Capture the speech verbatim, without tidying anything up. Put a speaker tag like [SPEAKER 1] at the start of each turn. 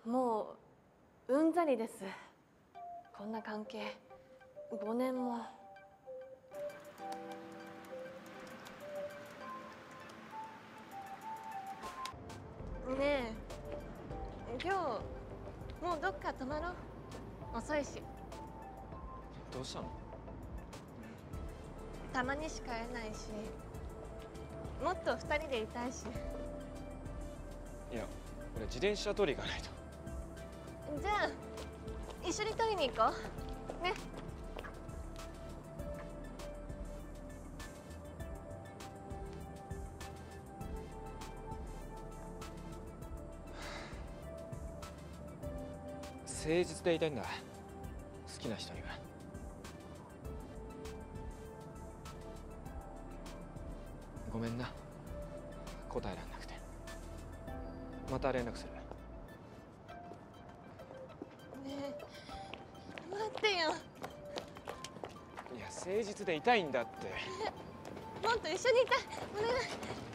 [SPEAKER 1] もううんざりです。こんな関係ごねんも。ねえ、今日もうどっか泊まろう。遅いし。
[SPEAKER 2] どうしたの？
[SPEAKER 1] たまにしか会えないし、もっと二人でいたいし。
[SPEAKER 2] いや、俺自転車取り行かないと。
[SPEAKER 1] じゃあ一緒に取りに行こうね。
[SPEAKER 2] 誠実でいたいんだ、好きな人には。ごめんな、答えられなくて。また連絡する。
[SPEAKER 1] ねえ、待ってよ。
[SPEAKER 2] いや、誠実でいたいんだって。
[SPEAKER 1] もっと一緒にいたい。お願い。